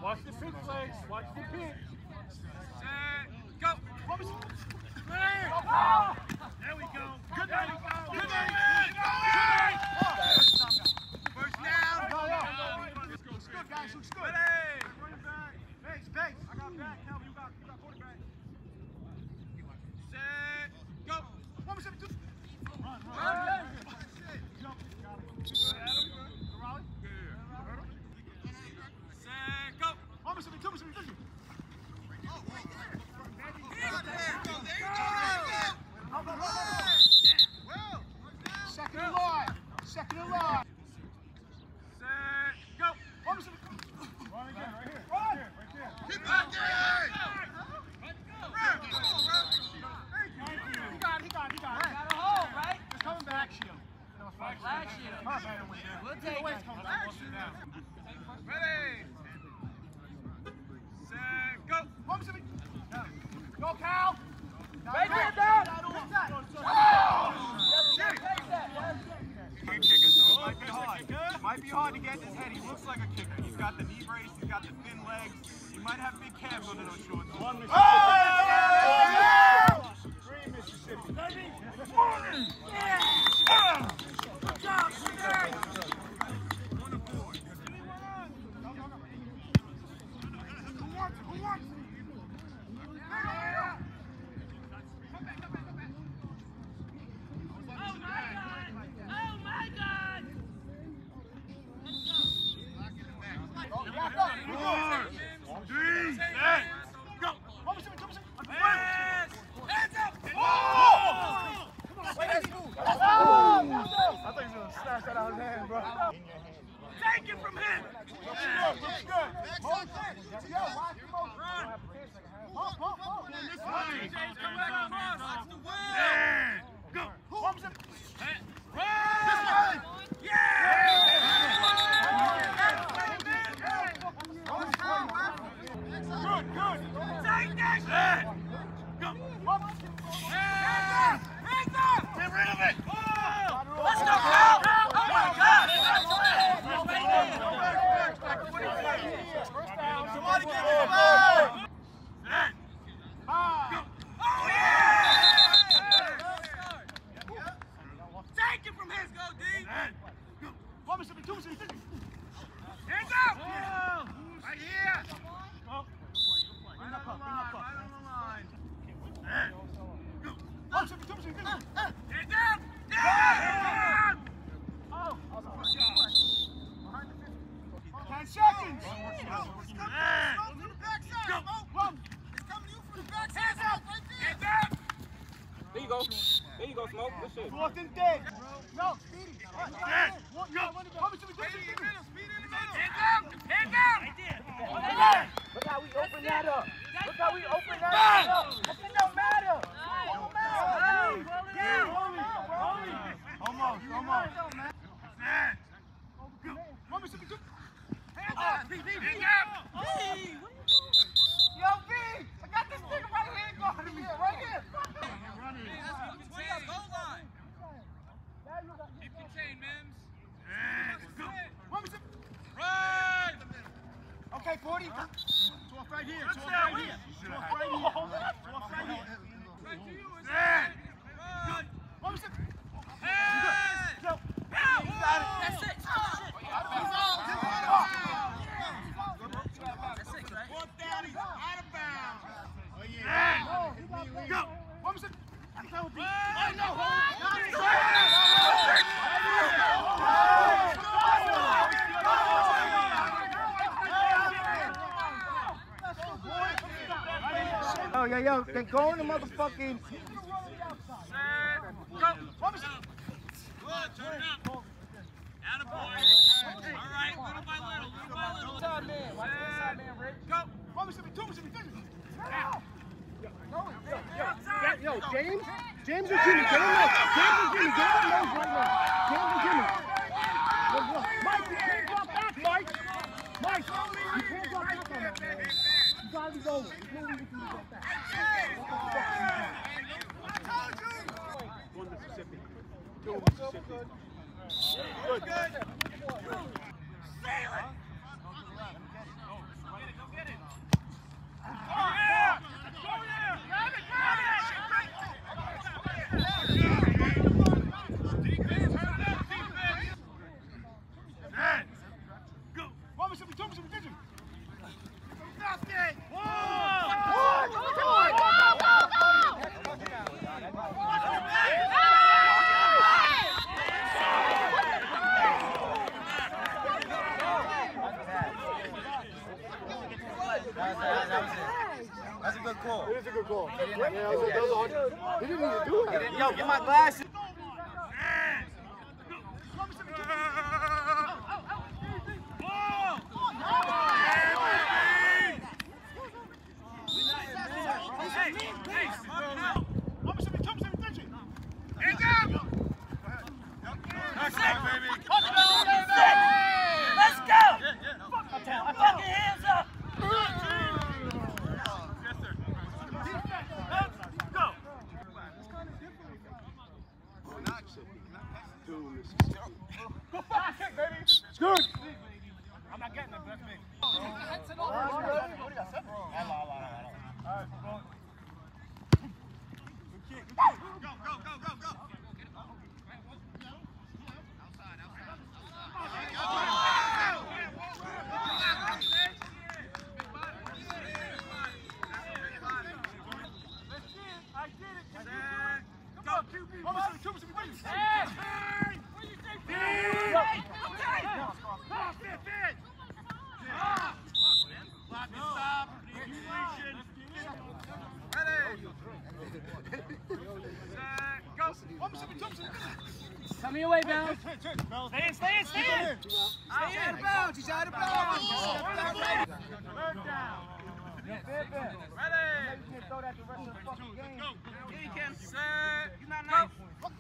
Watch the pitch, legs. Watch the pitch. Set, go. There we go. Good night. Good night. First down. Looks good, guys. Looks good. Ready. Base. I got back. Calvin, you got quarterback. Set, go. Run. Jump. Got it. Raleigh. Set, go. Two. Second and long. Set, go. Run again, right here. Right there. Keep back there. He got it. Got a hole, right? It's coming back, Shield. Flag shield. We'll take it. Ready. Set, go. Go, Cal. Right there, down. Great kicker, so it might be hard to get in his head. He looks like a kicker. He's got the knee brace, he's got the thin legs. He might have big calves under those shorts. One Mississippi. Mississippi. Good job, Who wants it? Take it from him. Looks good. Come back across. That's the win. Go. Good. Take that. Go. Get rid of it. Let's go, Cal. Oh my God. Somebody give me the ball. Oh yeah. Take it from him. Let's go, D. Hands up. Right here. Bring up. Right on the line. Hands Hands up. Down. 10 seconds. Go to the backside. Go. It's coming to you from the backside. Hands up. Hands up. There you go, Smoke. Good shit. Fourth and 10. No, Speedy. Speed in the middle. Hands up. Hands up. Look how we open that up. That shit don't matter. Almost. Hands up. Yo, B, I got this nigga right here guarding me. Right here. Keep contained, Mims. Run! Okay, 40. 12 right here. 12 right here. 12 right here. Right to you. Run! Hey! Go. That's it. Fourth down, he's out of bounds. Oh, yeah. Go. Oh, yo, then go in the motherfucking. Go. Good, turn it up. Attaboy. All right, little by little. Side man, watch the side man, Rick. Go. Yo, James and Jimmy, get him up. James and Jimmy, get him up right now. James and Jimmy. Mike, you can't drop back, Mike. Mike, you can't drop back on that, man. You gotta be over. There's no reason for you to drop back. One Mississippi. Two Mississippi. Good. Sail it. That was it. That's a good call. It is a good call. Yeah, that was hard. He didn't even do it. Yo, get my glasses. It's good. I'm not getting it, but that's me. Go. Coming your way, Bounce. Stay in. Stay out of bounds. He's out of bounds. Third down. Ready. You can't throw that the rest of the fucking game. Yeah, you can. Set. You're not nice.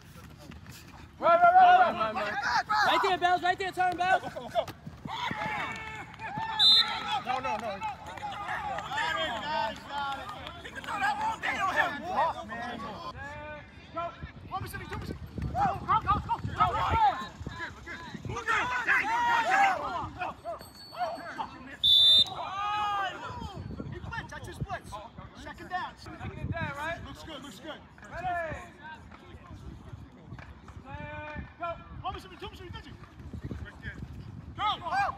Right there, Bounce. Right there. Turn, Bounce. No. Got it. He can throw that wrong day on him. Walk, man. Go. 1%, 2%. Second down, right? Looks good. Ready? Go. 1%, 2%, 3%. Go.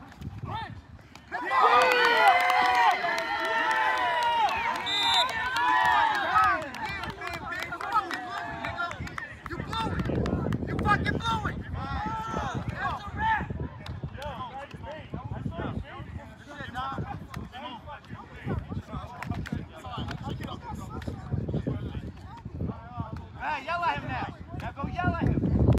You fucking blew it! That's a wrap! Hey, yell at him now. Now go yell at him.